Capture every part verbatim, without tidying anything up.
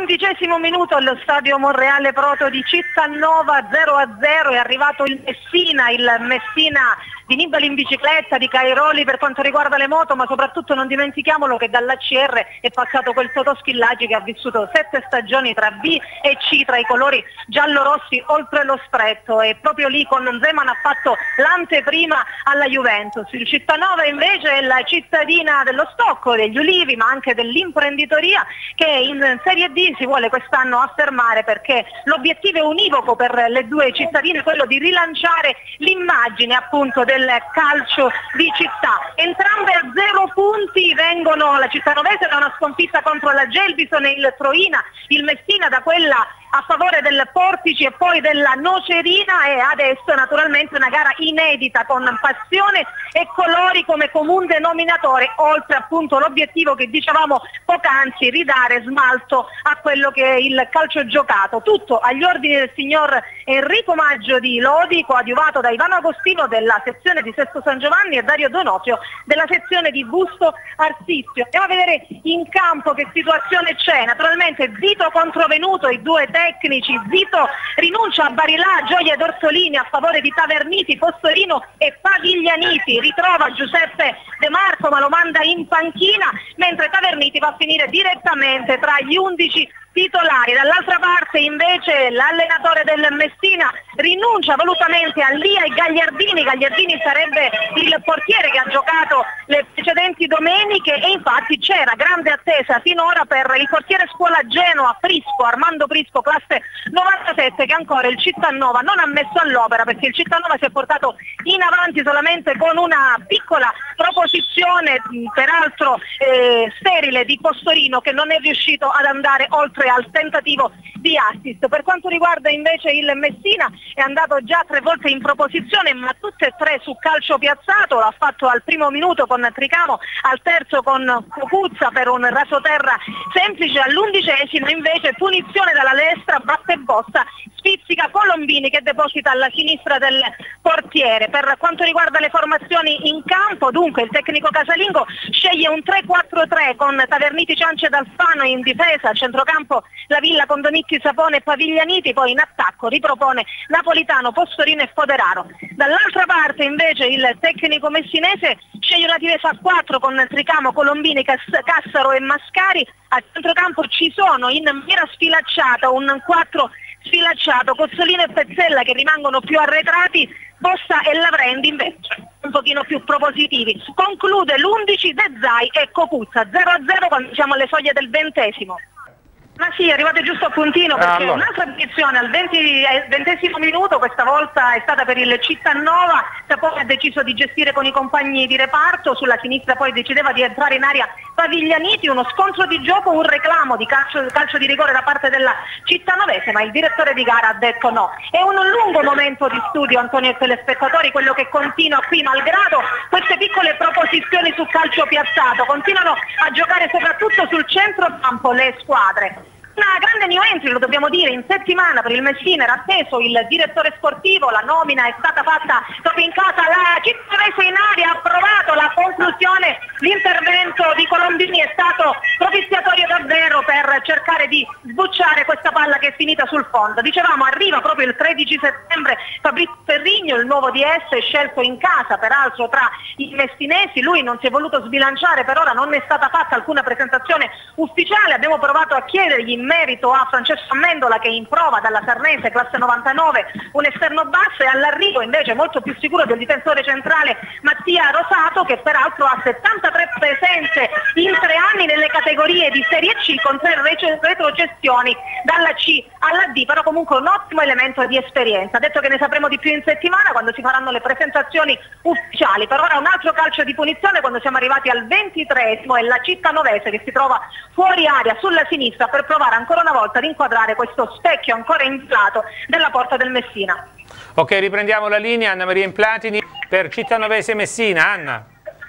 Undicesimo minuto allo stadio Monreale Proto di Cittanova, zero a zero, è arrivato il Messina, il Messina di Nibali in bicicletta, di Cairoli per quanto riguarda le moto, ma soprattutto non dimentichiamolo che dall'A C R è passato quel Totò Schillaci che ha vissuto sette stagioni tra B e C, tra i colori giallo-rossi oltre lo stretto, e proprio lì con Zeman ha fatto l'anteprima alla Juventus. Il Cittanova invece è la cittadina dello stocco, degli ulivi, ma anche dell'imprenditoria, che in Serie D si vuole quest'anno affermare, perché l'obiettivo è univoco per le due cittadine, quello di rilanciare l'immagine appunto del calcio di città. Entrambe a zero punti vengono la cittanovese da una sconfitta contro la Gelbison e il Troina, il Messina da quella a favore del Portici e poi della Nocerina, e adesso naturalmente una gara inedita con passione e colori come comune denominatore, oltre appunto l'obiettivo che dicevamo poc'anzi, ridare smalto a quello che è il calcio giocato. Tutto agli ordini del signor Enrico Maggio di Lodi, coadiuvato da Ivano Agostino della sezione di Sesto San Giovanni e Dario Donofrio della sezione di Busto Arsizio. Andiamo a vedere in campo che situazione c'è. Naturalmente Zito contro Venuto, i due tecnici. Zito rinuncia a Barilà, Gioia ed Orsolini a favore di Taverniti, Fossorino e Paviglianiti. Ritrova Giuseppe De Marco ma lo manda in panchina, mentre Taverniti va a finire direttamente tra gli undici titolari. Dall'altra parte invece l'allenatore del Messina rinuncia volutamente a Lia e Gagliardini. Gagliardini sarebbe il portiere che ha giocato le precedenti domeniche, e infatti c'era grande attesa finora per il portiere scuola Genoa Prisco, Armando Prisco, classe novantasette, che ancora il Cittanova non ha messo all'opera, perché il Cittanova si è portato in avanti solamente con una piccola proposizione, peraltro eh, sterile, di Postorino, che non è riuscito ad andare oltre al tentativo di assist. Per quanto riguarda invece il Messina, è andato già tre volte in proposizione, ma tutte e tre su calcio piazzato. L'ha fatto al primo minuto con Tricamo, al terzo con Cocuzza per un rasoterra semplice, all'undicesimo invece punizione dalla destra, batte bossa, spizzica Colombini che deposita alla sinistra del portiere. Per quanto riguarda le formazioni in campo, dunque il tecnico casalingo sceglie un tre quattro tre con Taverniti, Ciance ed Alfano in difesa, al centrocampo la Villa con Donicchi, Sapone e Paviglianiti, poi in attacco ripropone Napolitano, Postorino e Foderaro. Dall'altra parte invece il tecnico messinese sceglie una difesa a quattro con Tricamo, Colombini, Cass- Cassaro e Mascari. A centrocampo ci sono in maniera sfilacciata un quattro sfilacciato, Cozzolino e Pezzella che rimangono più arretrati, Bossa e Lavrendi invece un pochino più propositivi. Conclude l'undici De Zai e Cocuzza, zero a zero quando siamo alle soglie del ventesimo. Ma sì, arrivate giusto a puntino, perché allora un'altra punizione al ventesimo minuto, questa volta è stata per il Cittanova. Sapone ha deciso di gestire con i compagni di reparto, sulla sinistra poi decideva di entrare in aria Paviglianiti, uno scontro di gioco, un reclamo di calcio, calcio di rigore da parte della cittanovese, ma il direttore di gara ha detto no. È un lungo momento di studio, Antonio e telespettatori, quello che continua qui, malgrado queste piccole proposizioni su calcio piazzato, continuano a giocare soprattutto sul centrocampo le squadre. Una grande new entry, lo dobbiamo dire, in settimana per il Messina era atteso il direttore sportivo, la nomina è stata fatta proprio in casa, la cittanovese in aria ha approvato la conclusione, l'intervento di Colombini è stato propiziatorio davvero per cercare di sbucciare questa palla che è finita sul fondo. Dicevamo, arriva proprio il tredici settembre Fabrizio Ferrigno, il nuovo D S scelto in casa, peraltro tra i messinesi, lui non si è voluto sbilanciare, per ora non è stata fatta alcuna presentazione ufficiale, abbiamo provato a chiedergli in merito a Francesco Amendola, che è in prova dalla Sarnese, classe novantanove, un esterno basso, e all'arrivo invece molto più sicuro del difensore centrale Mattia Rosato, che peraltro ha settantatré presenze in tre anni nelle categorie di Serie C con tre retrocessioni dalla C alla D, però comunque un ottimo elemento di esperienza. Ha detto che ne sapremo di più in settimana quando si faranno le presentazioni ufficiali. Per ora un altro calcio di punizione quando siamo arrivati al ventitreesimo, è la cittanovese che si trova fuori area sulla sinistra per provare ancora una volta ad inquadrare questo specchio ancora inflato della porta del Messina. Ok, riprendiamo la linea. Anna Maria Implatini per Cittanovese Messina. Anna.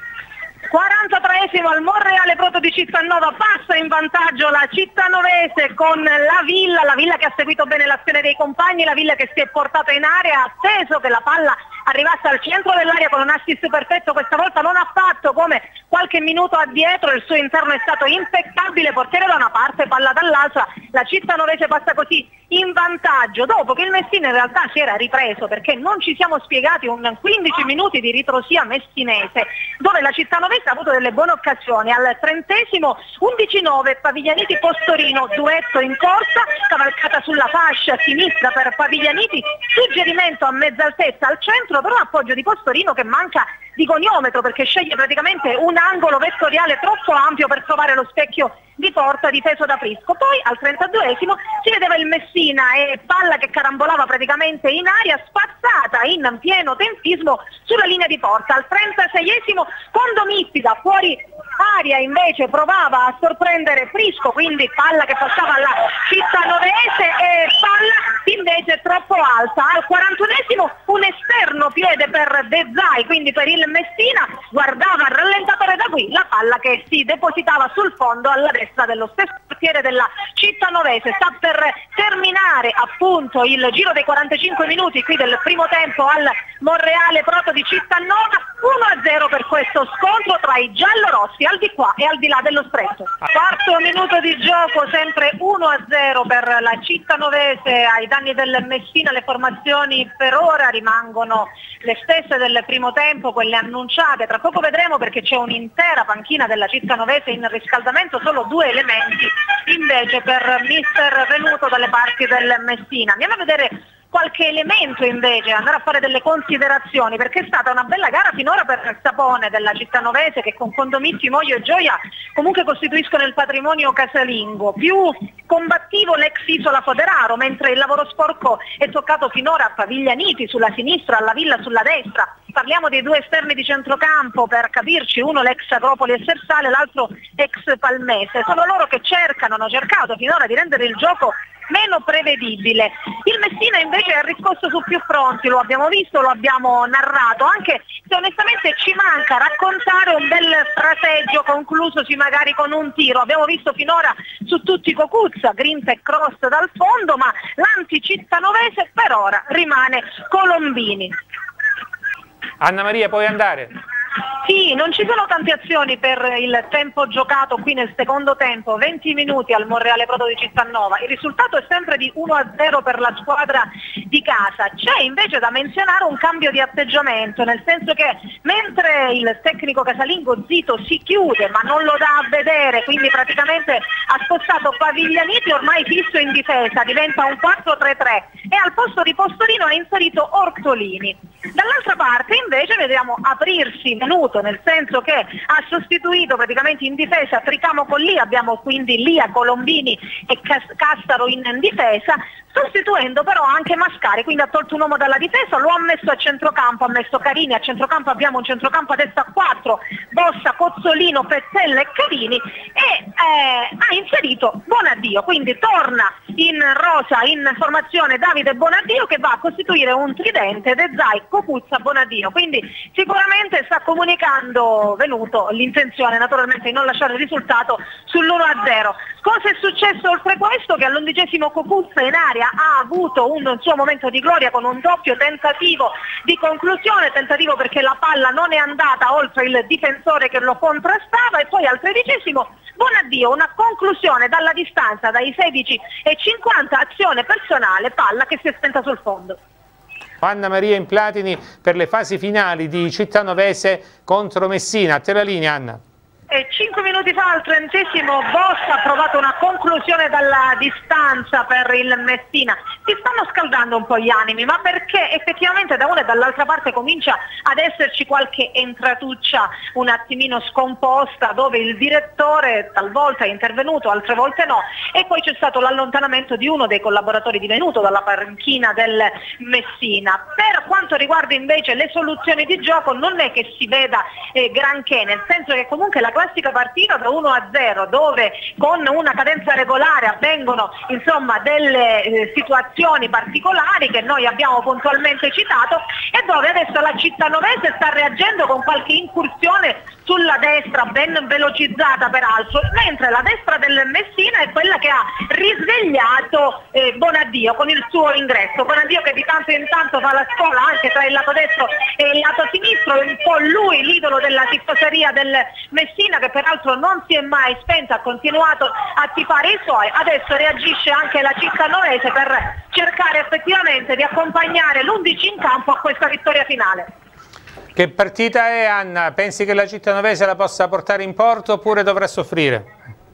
quarantatreesimo al Monreale Proto di Cittanova, passa in vantaggio la cittanovese con la Villa, la Villa che ha seguito bene l'azione dei compagni, la Villa che si è portata in area, ha atteso che la palla arrivasse al centro dell'area con un assist perfetto, questa volta non ha fatto come qualche minuto addietro, il suo interno è stato impeccabile, portiere da una parte, palla dall'altra, la Cittanovese passa così in vantaggio dopo che il Messina in realtà si era ripreso, perché non ci siamo spiegati un quindici minuti di ritrosia messinese dove la Cittanovese ha avuto delle buone occasioni. Al trentesimo undici nove Paviglianiti Postorino, duetto in corsa, cavalcata sulla fascia sinistra per Paviglianiti, suggerimento a mezza altezza al centro, però appoggio di Postorino che manca di goniometro perché sceglie praticamente un angolo vettoriale troppo ampio per trovare lo specchio di porta difeso da Prisco. Poi al trentaduesimo si vedeva il Messina e palla che carambolava praticamente in aria, spazzata in pieno tempismo sulla linea di porta. Al trentaseiesimo Condomitti da fuori aria invece provava a sorprendere Prisco, quindi palla che passava alla Cittanovese e palla invece troppo alta. Al quarantunesimo un esterno piede per De Zai, quindi per il Messina, guardava il rallentatore da qui la palla che si depositava sul fondo alla destra dello stesso portiere della Cittanovese. Sta per terminare appunto il giro dei quarantacinque minuti qui del primo tempo al Monreale Proto di Cittanova, uno a zero per questo scontro tra i giallorossi al di qua e al di là dello stretto. Quarto minuto di gioco, sempre uno a zero per la Cittanovese ai danni del Messina. Le formazioni per ora rimangono le stesse del primo tempo, quelle annunciate. Tra poco vedremo perché c'è un'intera panchina della Cittanovese in riscaldamento, solo due elementi invece per mister Venuto dalle parti del Messina. Andiamo a vedere qualche elemento invece, andare a fare delle considerazioni, perché è stata una bella gara finora per il Sapone della Cittanovese, che con Condomitti, Moio e Gioia comunque costituiscono il patrimonio casalingo. Più combattivo l'ex Isola Foderaro, mentre il lavoro sporco è toccato finora a Paviglianiti sulla sinistra, alla Villa sulla destra. Parliamo dei due esterni di centrocampo, per capirci, uno l'ex Agropoli e Sersale, l'altro ex Palmese. Sono loro che cercano, hanno cercato finora di rendere il gioco meno prevedibile. Il Messina invece ha riscosso su più fronti, lo abbiamo visto, lo abbiamo narrato, anche se onestamente ci manca raccontare un bel fraseggio conclusosi magari con un tiro. Abbiamo visto finora su tutti Cocuzza, grinta e cross dal fondo, ma l'anti-cittanovese per ora rimane Colombini. Anna Maria, puoi andare? Sì, non ci sono tante azioni per il tempo giocato qui nel secondo tempo, venti minuti al Monreale Proto di Cittanova. Il risultato è sempre di uno a zero per la squadra di casa. C'è invece da menzionare un cambio di atteggiamento, nel senso che mentre il tecnico casalingo Zito si chiude ma non lo dà a vedere, quindi praticamente ha spostato Paviglianiti ormai fisso in difesa, diventa un quattro tre tre e al posto di Postorino ha inserito Ortolini. Dall'altra parte invece vediamo aprirsi Venuto, nel senso che ha sostituito praticamente in difesa Tricamo con Lia, abbiamo quindi Lia, Colombini e Castaro in difesa, sostituendo però anche Mascari, quindi ha tolto un uomo dalla difesa, lo ha messo a centrocampo, ha messo Carini, a centrocampo abbiamo un centrocampo a testa a quattro, Bossa, Cozzolino, Pezzella e Carini, e eh, ha inserito Bonaddio, quindi torna in rosa, in formazione Davide Bonaddio, che va a costituire un tridente De Zai, Cocuzza, Bonaddio, quindi sicuramente sta comunicando Venuto l'intenzione naturalmente di non lasciare il risultato sull'uno a zero. Cosa è successo oltre questo? Che all'undicesimo Cocuzza in area ha avuto un suo momento di gloria con un doppio tentativo di conclusione, tentativo perché la palla non è andata oltre il difensore che lo contrastava, e poi al tredicesimo Bonaddio, una conclusione dalla distanza dai sedici e cinquanta, azione personale, palla che si è spenta sul fondo. Anna Maria Implatini per le fasi finali di Cittanovese contro Messina. A te la linea, Anna. E cinque minuti fa al trentesimo Bossa ha provato una conclusione dalla distanza per il Messina. Si stanno scaldando un po' gli animi, ma perché effettivamente da una e dall'altra parte comincia ad esserci qualche entratuccia un attimino scomposta, dove il direttore talvolta è intervenuto, altre volte no, e poi c'è stato l'allontanamento di uno dei collaboratori di Venuto dalla panchina del Messina. Per quanto riguarda invece le soluzioni di gioco non è che si veda eh, granché, nel senso che comunque la classica partita da uno a zero, dove con una cadenza regolare avvengono insomma delle eh, situazioni particolari che noi abbiamo puntualmente citato, e dove adesso la Cittanovese sta reagendo con qualche incursione sulla destra, ben velocizzata peraltro, mentre la destra del Messina è quella che ha risvegliato eh, Bonaddio con il suo ingresso. Bonaddio che di tanto in tanto fa la scuola anche tra il lato destro e il lato sinistro, è un po' lui l'idolo della tifoseria del Messina, che peraltro non si è mai spenta, ha continuato a tifare i suoi. Adesso reagisce anche la cittanovese per cercare effettivamente di accompagnare l'undici in campo a questa vittoria finale. Che partita è, Anna? Pensi che la cittanovese la possa portare in porto oppure dovrà soffrire?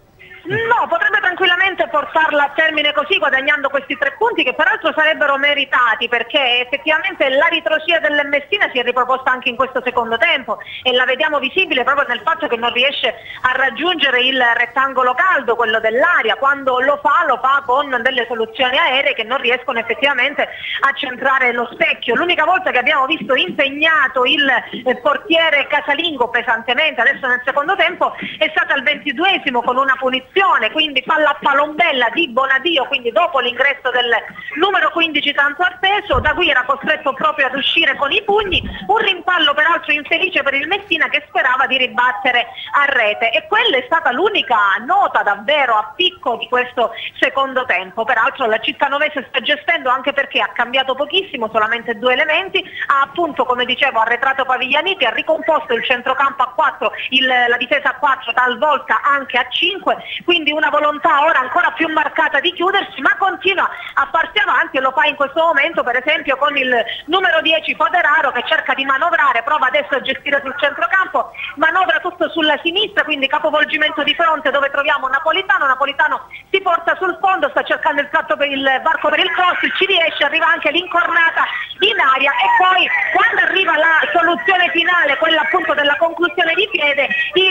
No, potrebbe tranquillamente portarla a termine così, guadagnando questi tre punti che peraltro sarebbero meritati, perché effettivamente la ritrosia del Messina si è riproposta anche in questo secondo tempo e la vediamo visibile proprio nel fatto che non riesce a raggiungere il rettangolo caldo, quello dell'aria. Quando lo fa, lo fa con delle soluzioni aeree che non riescono effettivamente a centrare lo specchio. L'unica volta che abbiamo visto impegnato il portiere casalingo pesantemente adesso nel secondo tempo è stata al ventiduesimo con una punizione, quindi palla a palombella di Bonaddio, quindi dopo l'ingresso del numero quindici tanto atteso. Da qui era costretto proprio ad uscire con i pugni, un rimpallo peraltro infelice per il Messina che sperava di ribattere a rete, e quella è stata l'unica nota davvero a picco di questo secondo tempo. Peraltro la cittanovese sta gestendo, anche perché ha cambiato pochissimo, solamente due elementi, ha appunto, come dicevo, arretrato Paviglianiti, ha ricomposto il centrocampo a quattro, il, la difesa a quattro, talvolta anche a cinque, quindi una volontà ora ancora più marcata di chiudersi, ma continua a farsi avanti, e lo fa in questo momento per esempio con il numero dieci Foderaro, che cerca di manovrare, prova adesso a gestire sul centrocampo, manovra tutto sulla sinistra, quindi capovolgimento di fronte dove troviamo Napolitano. Napolitano si porta sul fondo, sta cercando il tratto per il varco per il cross, ci riesce, arriva anche l'incornata in aria, e poi quando arriva la soluzione finale, quella appunto della conclusione di piede,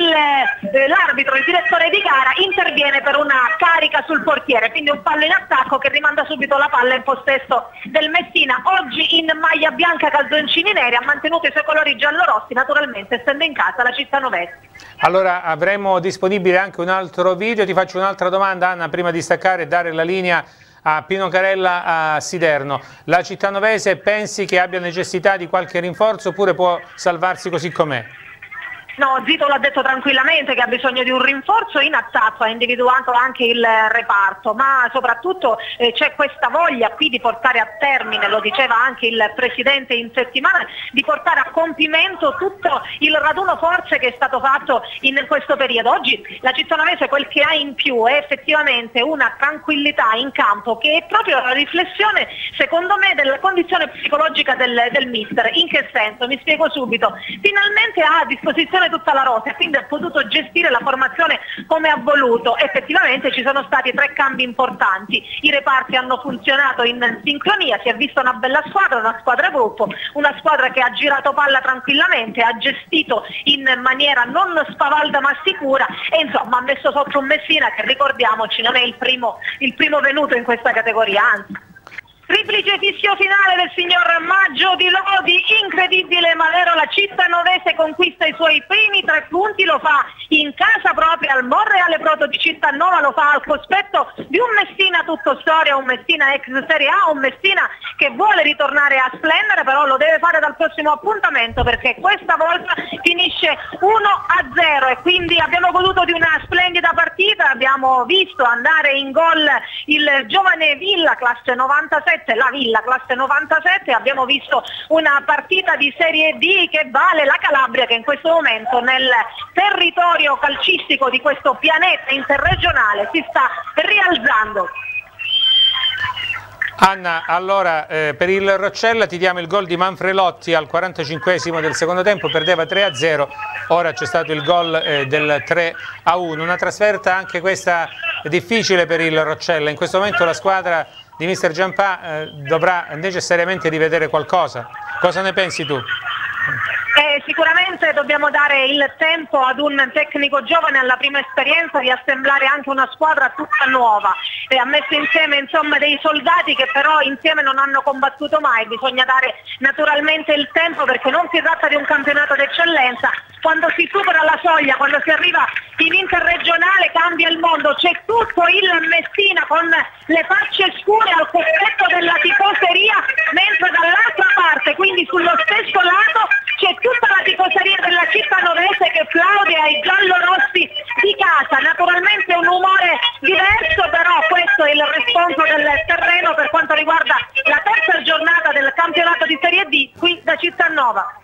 eh, l'arbitro, il direttore di gara interviene per una carica sul portiere, quindi un fallo in attacco che rimanda subito la palla in possesso del Messina, oggi in maglia bianca, calzoncini neri, ha mantenuto i suoi colori giallorossi, naturalmente essendo in casa la cittanovese. Allora avremo disponibile anche un altro video. Ti faccio un'altra domanda, Anna, prima di staccare e dare la linea a Pino Carella a Siderno. La cittanovese pensi che abbia necessità di qualche rinforzo oppure può salvarsi così com'è? No, Zito l'ha detto tranquillamente che ha bisogno di un rinforzo in attacco, ha individuato anche il reparto, ma soprattutto eh, c'è questa voglia qui di portare a termine, lo diceva anche il Presidente in settimana, di portare a compimento tutto il raduno forze che è stato fatto in questo periodo. Oggi la cittanovese quel che ha in più è effettivamente una tranquillità in campo, che è proprio la riflessione, secondo me, della condizione psicologica del, del mister. In che senso? Mi spiego subito. Finalmente ha a disposizione tutta la rosa, quindi ha potuto gestire la formazione come ha voluto. Effettivamente ci sono stati tre cambi importanti, i reparti hanno funzionato in sincronia, si è vista una bella squadra, una squadra gruppo, una squadra che ha girato palla tranquillamente, ha gestito in maniera non spavalda ma sicura, e insomma ha messo sotto un Messina che, ricordiamoci, non è il primo, il primo venuto in questa categoria, anzi. Triplice fischio finale del signor Maggio di Lodi, incredibile ma vero, la cittanovese conquista i suoi primi tre punti, lo fa in casa propria al Monreale Proto di Cittanova, lo fa al cospetto di un Messina tutto storia, un Messina ex Serie A, un Messina che vuole ritornare a splendere, però lo deve fare dal prossimo appuntamento, perché questa volta finisce uno a zero e quindi abbiamo goduto di una splendida partita, abbiamo visto andare in gol il giovane Villa, classe novantasette, la Villa classe novantasette, abbiamo visto una partita di Serie D che vale la Calabria, che in questo momento nel territorio calcistico di questo pianeta interregionale si sta rialzando. Anna, allora eh, per il Roccella ti diamo il gol di Manfrelotti al quarantacinquesimo del secondo tempo, perdeva tre a zero, ora c'è stato il gol eh, del tre a uno, una trasferta anche questa difficile per il Roccella. In questo momento la squadra di mister Giampà eh, dovrà necessariamente rivedere qualcosa. Cosa ne pensi tu? Eh, sicuramente dobbiamo dare il tempo ad un tecnico giovane alla prima esperienza di assemblare anche una squadra tutta nuova, e ha messo insieme insomma dei soldati che però insieme non hanno combattuto mai. Bisogna dare naturalmente il tempo, perché non si tratta di un campionato d'eccellenza. Quando si supera la soglia, quando si arriva in interregionale, cambia il mondo, c'è tutto il Messina con le facce scure al cospetto della tifoseria, mentre dall'altra parte, quindi sullo stesso lato, c'è tutta la tifoseria della cittanovese gente che plaude ai giallorossi di casa. Naturalmente un umore diverso, però questo è il responso del terreno per quanto riguarda la terza giornata del campionato di Serie D qui da Cittanova.